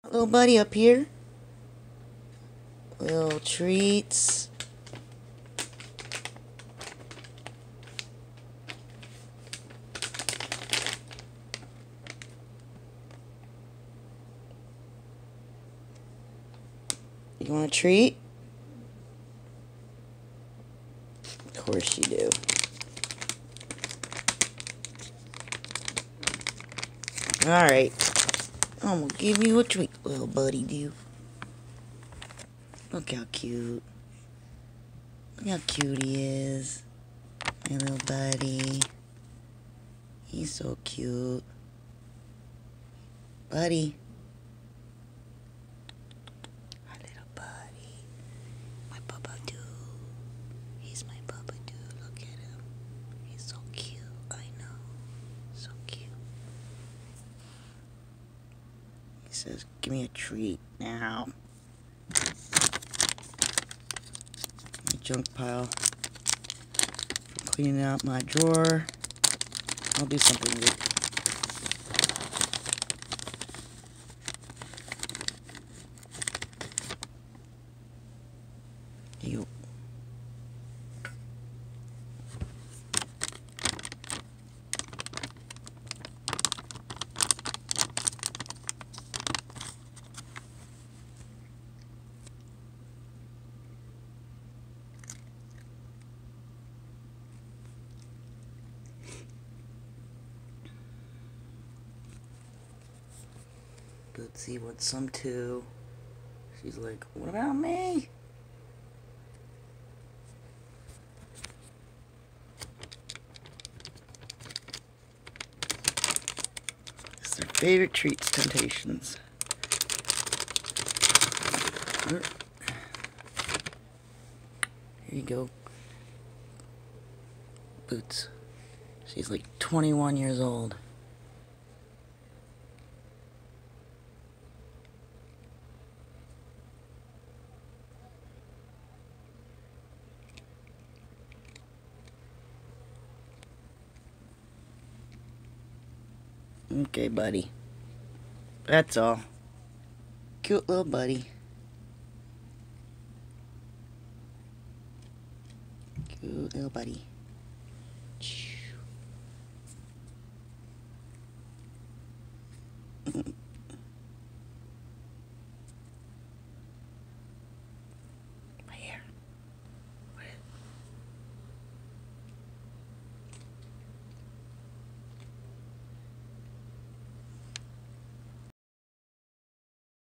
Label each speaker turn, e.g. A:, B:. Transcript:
A: Little buddy up here. Little treats. You want a treat? Of course you do. Alright. I'm gonna give you a treat, little buddy do. Look how cute. Look how cute he is. My little buddy. He's so cute. Buddy. My little buddy. My Bubba Doo. He's my Bubba Doo. Look at him. He's so cute. I know. So cute. He says, give me a treat now. My junk pile. For cleaning out my drawer. I'll do something with it. You. Let's see what's some too. She's like, what about me? It's their favorite treats, Temptations. Here you go. Boots. She's like 21 years old. Okay, buddy. That's all. Cute little buddy. Cute little buddy.